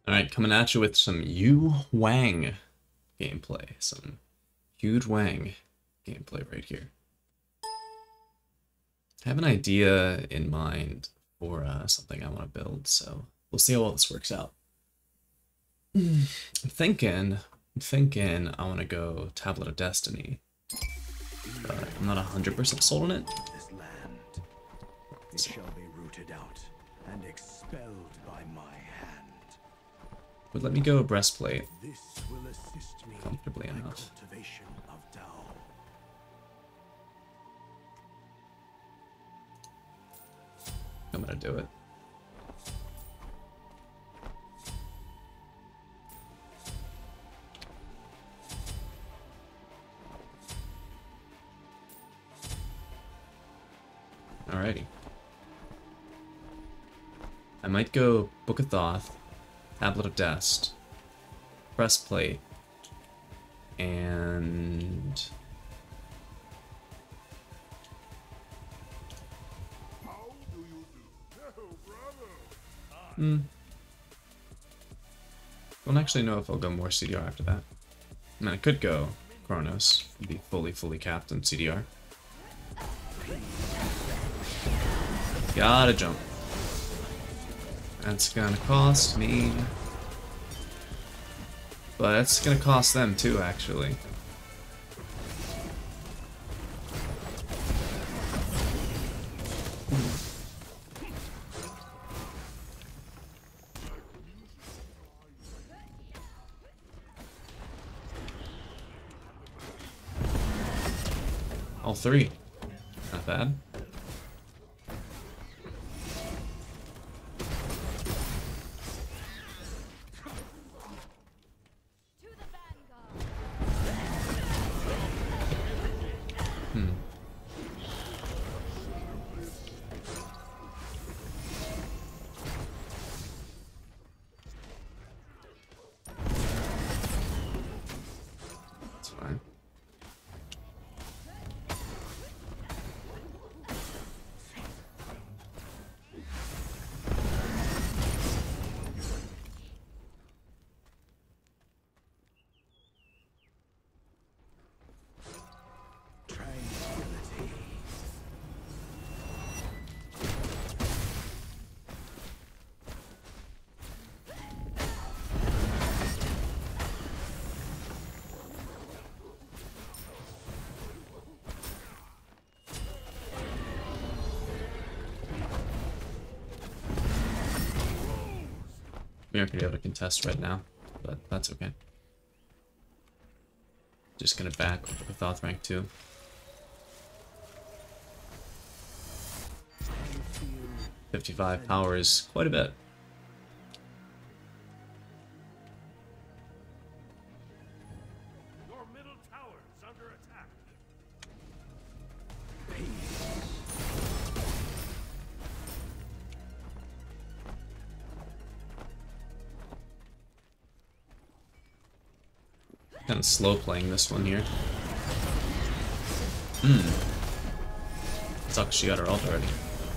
Alright, coming at you with some Yu Wang gameplay. Some huge Wang gameplay right here. I have an idea in mind for something I want to build, so we'll see how well this works out. I'm thinking I want to go Tablet of Destiny, but I'm not 100% sold on it. This land, it shall be rooted out and expelled by my hand. But let me go Breastplate This will assist me comfortably in my enough. cultivation of Tao. I'm gonna do it. Alrighty. I might go Book of Thoth, Tablet of Dest, Breastplate, and don't actually know if I'll go more CDR after that. I mean, I could go Chronos and be fully capped in CDR. Gotta jump. That's gonna cost me. But it's gonna cost them too, actually. All three. Not bad. That's fine. Tranquility. We aren't gonna be able to contest right now, but that's okay. Just gonna back with Thoth rank 2. I feel 55 power is quite a bit. Your middle tower is under attack. Kind of slow playing this one here. Sucks she got her ult already.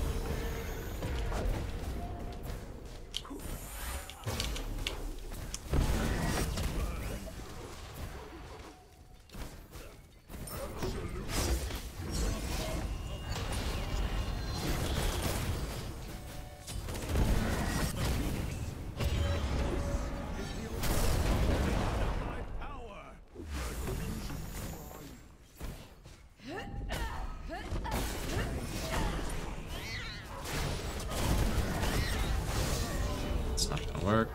My power. It's not gonna work.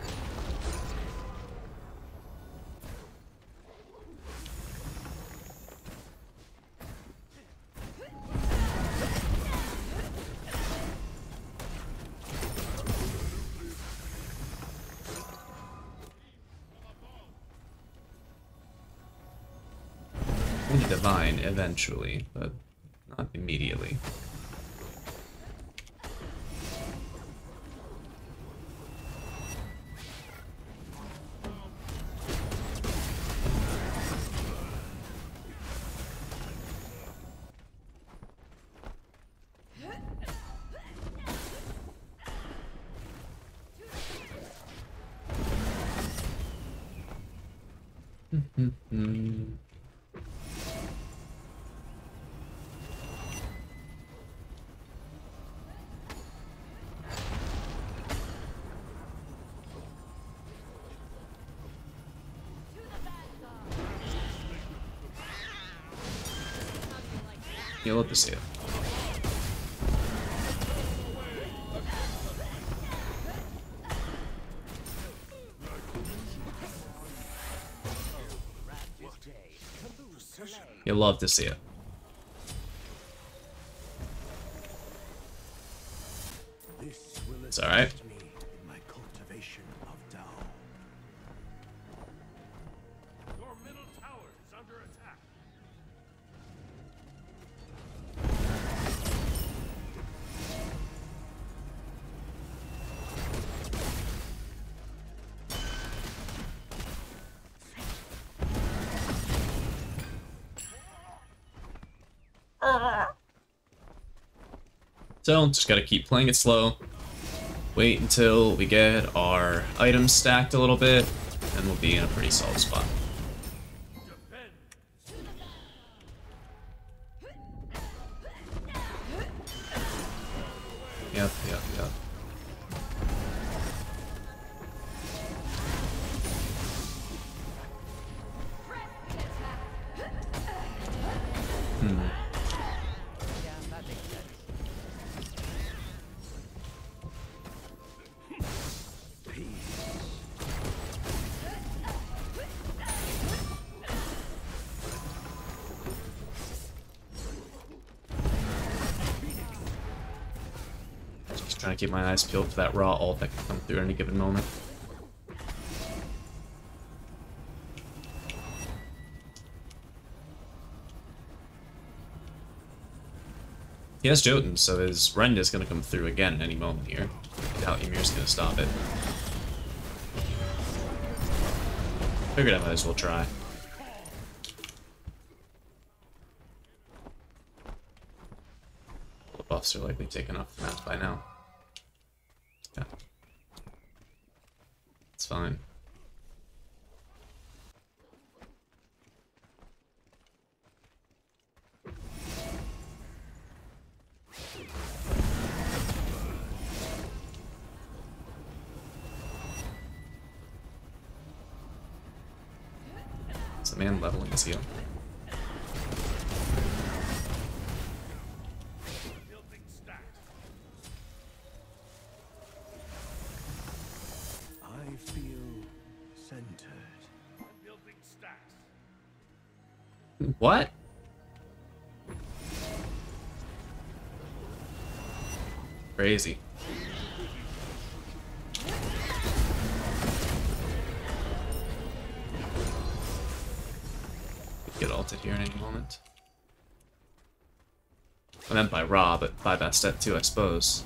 We need Divine eventually, but not immediately. Mm. You'll love to see it. You'll love to see it. This will It's alright. assist me in my cultivation of Tao. Your middle tower is under attack. So, just gotta keep playing it slow. Wait until we get our items stacked a little bit, and we'll be in a pretty solid spot. Defend. Yep. Just trying to keep my eyes peeled for that raw ult that can come through at any given moment. He has Jotun, so his Rend is going to come through again at any moment here. I doubt Ymir's going to stop it. Figured I might as well try. The buffs are likely taken off the map by now. Yeah. It's fine. Is the man leveling his heal? Building stacks. I feel centered. I'm building stacks. What? Crazy. Get ulted here in any moment. I meant by Ra, but by Bastet too, I suppose.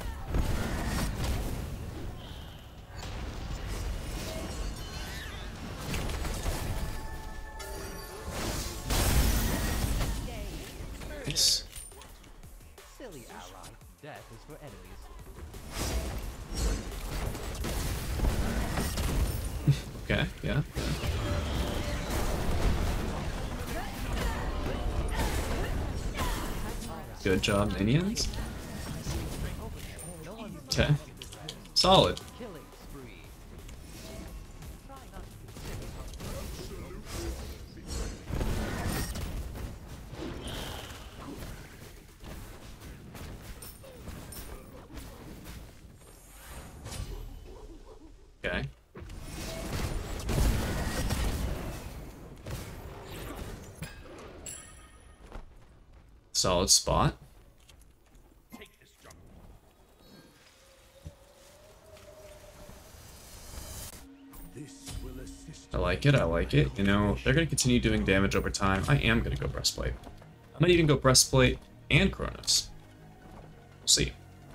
Nice. Silly ally. Death is for enemies. Okay, yeah. Good job, minions. Okay. Solid. Killing spree. Try not to be silly. Okay. Solid spot. Take this jungle. This will assist I like it, I like it. You know, they're going to continue doing damage over time. I am going to go Breastplate. I might even go Breastplate and Chronos. We'll see.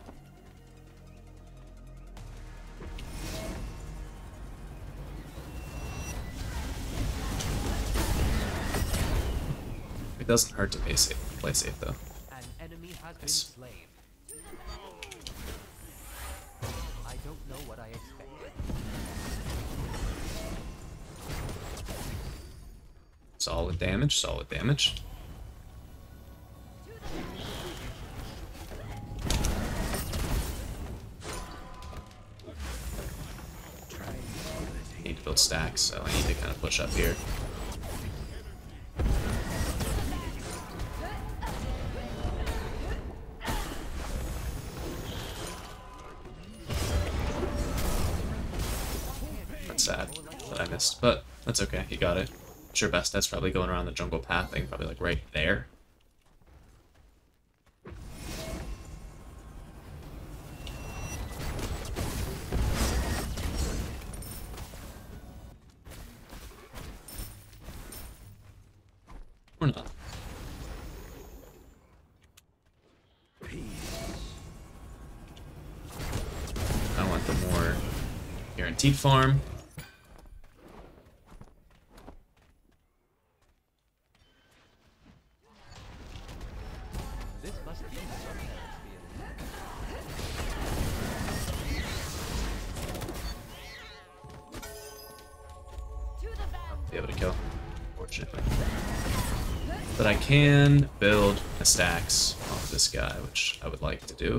It doesn't hurt to play safe though. An enemy has been Nice. slain. I don't know what I expected. Solid damage, solid damage. Need to build stacks, so I need to kind of push up here. That's sad that I missed, but that's okay, he got it. Sure, Bastet's probably going around the jungle path thing, probably like right there. Or not. I want the more guaranteed farm. This must be some Be able to kill, fortunately. But I can build a stacks off this guy, which I would like to do.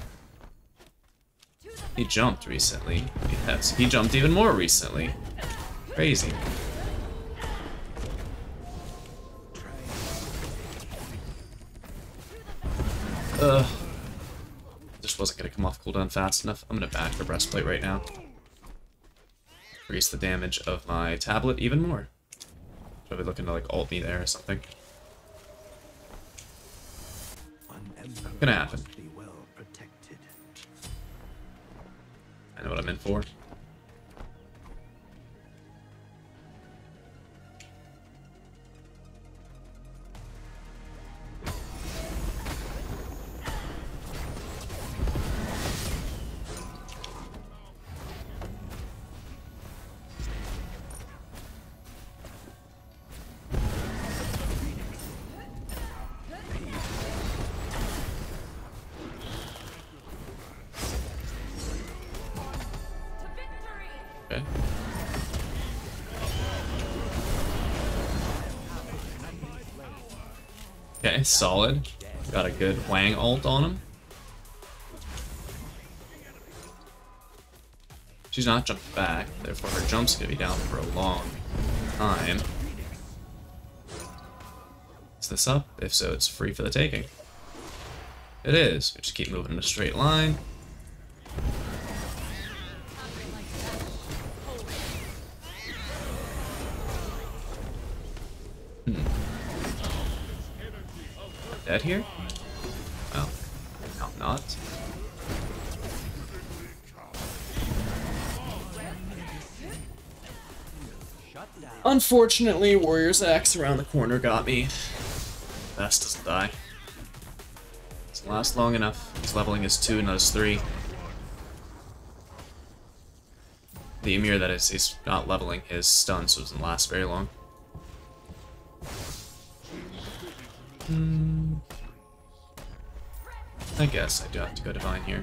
He jumped recently. Yes, he jumped even more recently. Crazy. Just wasn't gonna come off cooldown fast enough. I'm gonna back the breastplate right now. Increase the damage of my tablet even more. Probably looking to like ult me there or something. Gonna happen. Be well protected. I know what I'm in for. Okay. Okay, solid. Got a good Wang ult on him. She's not jumped back, therefore her jump's gonna be down for a long time. Is this up? If so, it's free for the taking. It is. We just keep moving in a straight line. Dead here? Well, no, not. Unfortunately, Warrior's Axe around the corner got me. Best doesn't die. Doesn't last long enough. His leveling is 2, not his 3. The Ymir, that is, he's not leveling his stun, so it doesn't last very long. I guess I do have to go Divine here.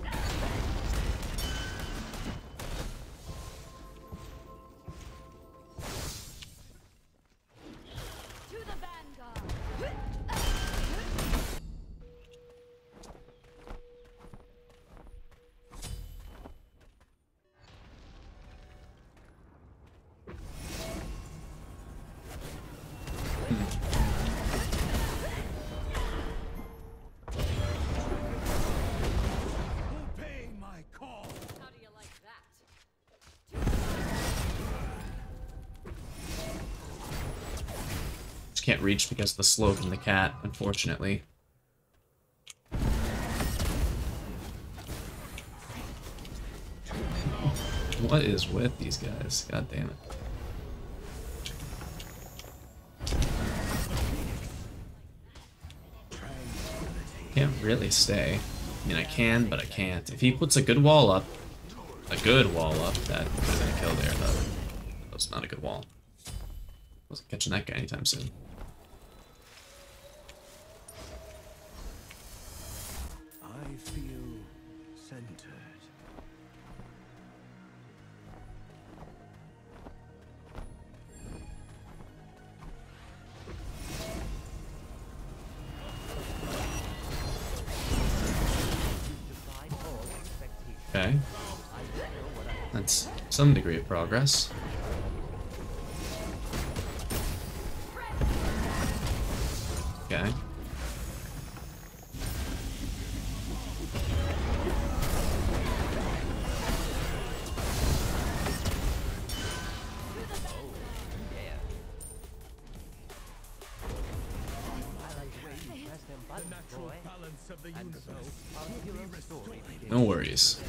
Obey my call. How do you like that? Just can't reach because of the slope and the cat, unfortunately. What is with these guys? God damn it. Can't really stay. I mean, I can, but I can't. If he puts a good wall up, that could have been a kill there, though. That's not a good wall. Wasn't catching that guy anytime soon. I feel centered. Okay. That's some degree of progress. Okay. No worries.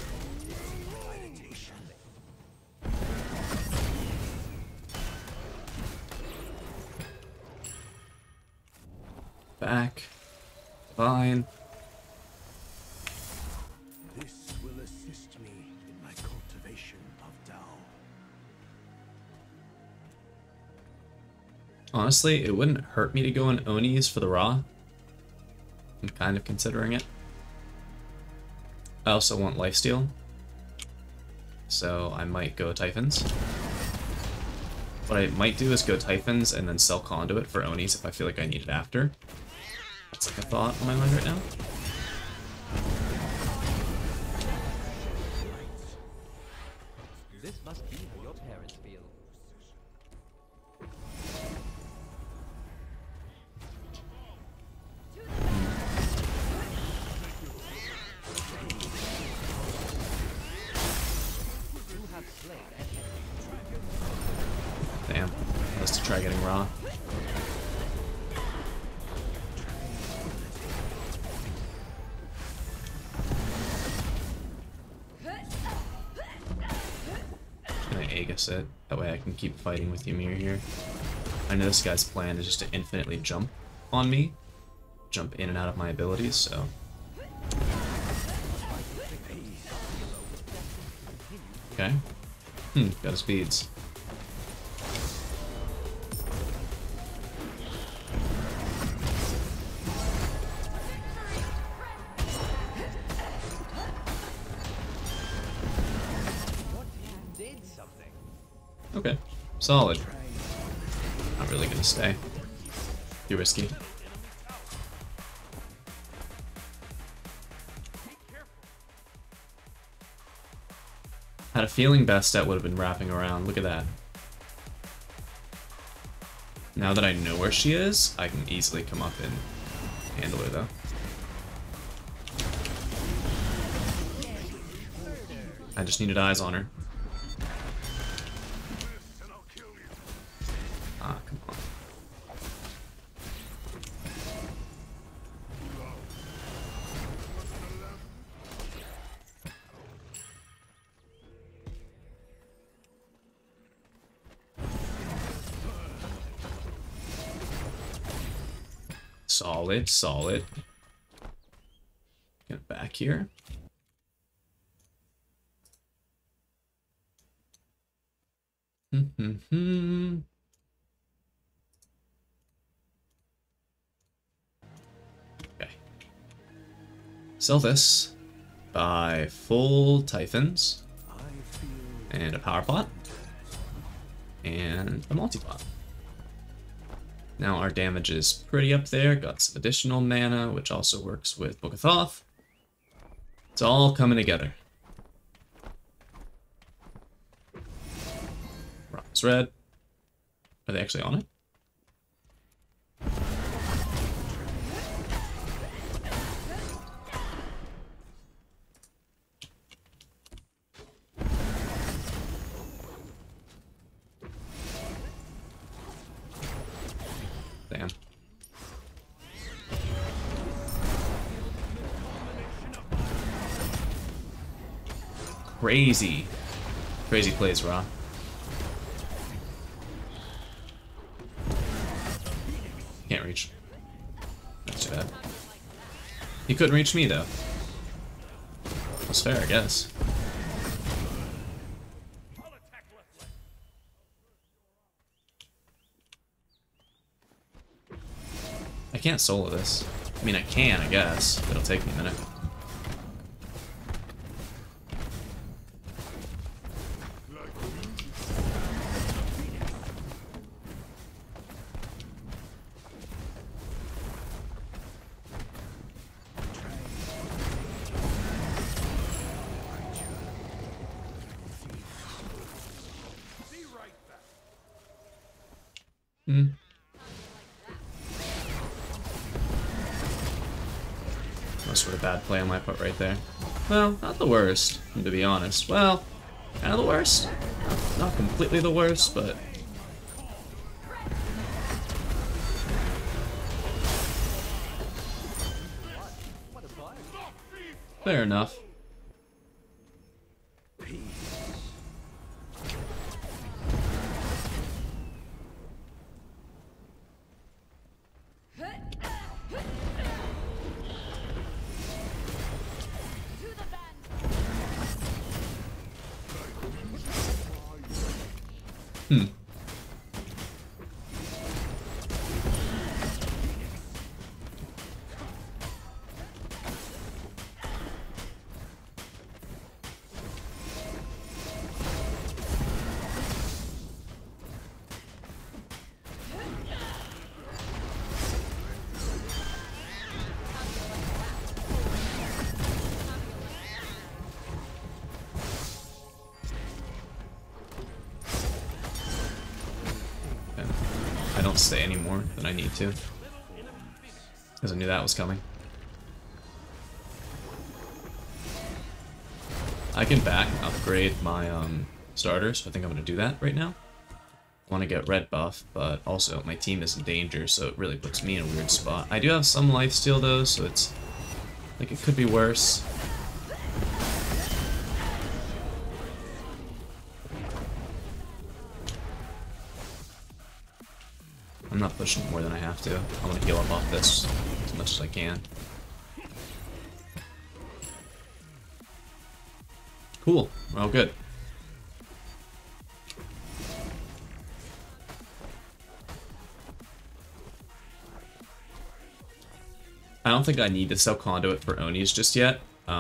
Back. Fine. This will assist me in my cultivation of Tao. Honestly, it wouldn't hurt me to go in Onis for the Ra. I'm kind of considering it. I also want lifesteal, so I might go Typhons. What I might do is go Typhons and then sell Conduit for Onis if I feel like I need it after. That's like a thought on my mind right now. This must be how your parents feel. You have slain an enemy. Damn. Let's try getting Ra. Can I Aegis it? That way I can keep fighting with Ymir here. I know this guy's plan is just to infinitely jump on me. Jump in and out of my abilities, so... Okay. Got his beads. Did something. Okay. Solid. Not really gonna stay. Too risky. Had a feeling Bastet would have been wrapping around. Look at that. Now that I know where she is, I can easily come up and handle her, though. I just needed eyes on her. Ah, come on. Solid, solid. Get back here. Okay. Sell this. Buy full Typhons. And a power pot. And a multi-pot. Now our damage is pretty up there. Got some additional mana, which also works with Book of Thoth. It's all coming together. Rock's red. Are they actually on it? Damn. Crazy. Crazy plays, Ra. Can't reach. That's too bad. He couldn't reach me, though. That's fair, I guess. I can't solo this. I mean, I can, I guess. It'll take me a minute. Hmm. That sort of bad play on my part right there. Well, not the worst, to be honest. Well, kind of the worst. Not completely the worst, but... fair enough. Hmm. I don't stay any more than I need to, because I knew that was coming. I can back upgrade my starters, so I think I'm going to do that right now. I want to get red buff, but also my team is in danger, so it really puts me in a weird spot. I do have some lifesteal though, so it's like it could be worse. I'm not pushing more than I have to. I want to heal up off this as much as I can. Cool. Well, good. I don't think I need to sell Conduit for Onis just yet.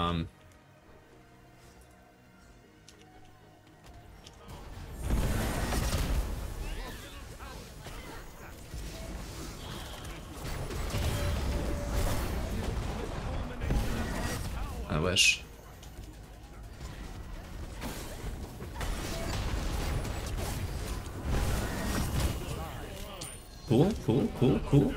I wish. Cool, cool, cool, cool.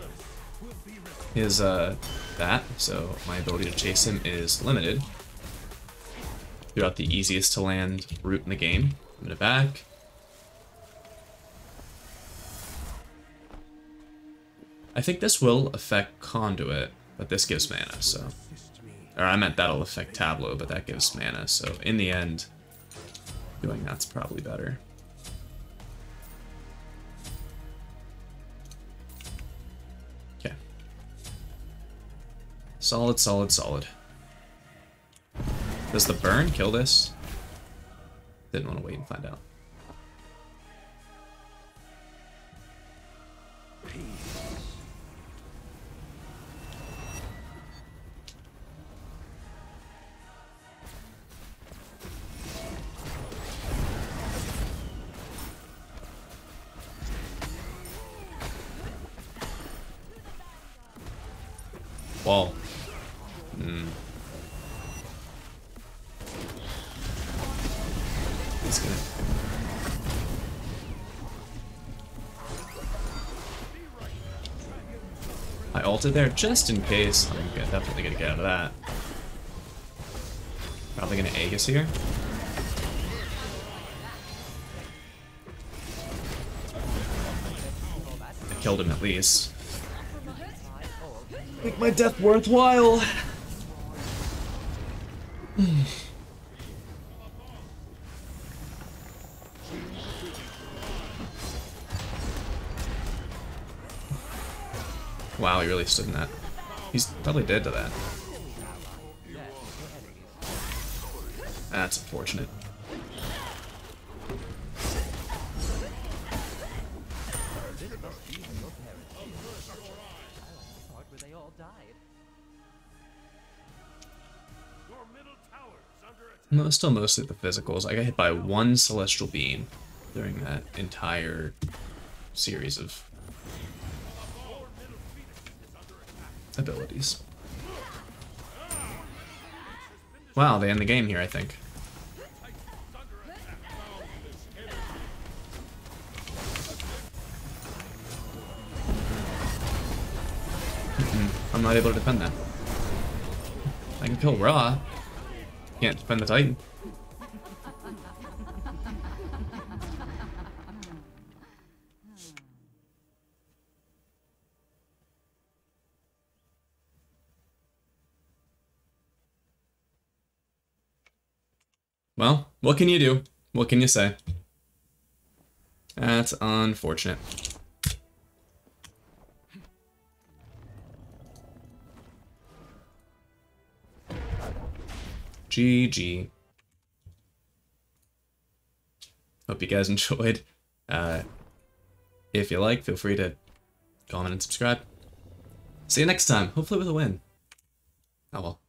Is that, so my ability to chase him is limited throughout the easiest to land route in the game. I'm gonna back. I think this will affect Conduit, but this gives mana, so... Or I meant that'll affect Tableau, but that gives mana, so in the end, doing that's probably better. Okay. Solid, solid, solid. Does the burn kill this? Didn't want to wait and find out. Wall. He's gonna... I ulted there just in case. I'm definitely gonna get out of that. Probably gonna Aegis here. I killed him at least. Make my death worthwhile. Wow, he really stood in that. He's probably dead to that. That's unfortunate. No, it's still mostly the physicals. I got hit by one Celestial Beam during that entire series of abilities. Wow, they end the game here, I think. I'm not able to defend that. I can kill Ra. Can't defend the Titan. Well, what can you do? What can you say? That's unfortunate. GG. Hope you guys enjoyed. If you like, feel free to comment and subscribe. See you next time, hopefully with a win. Oh well.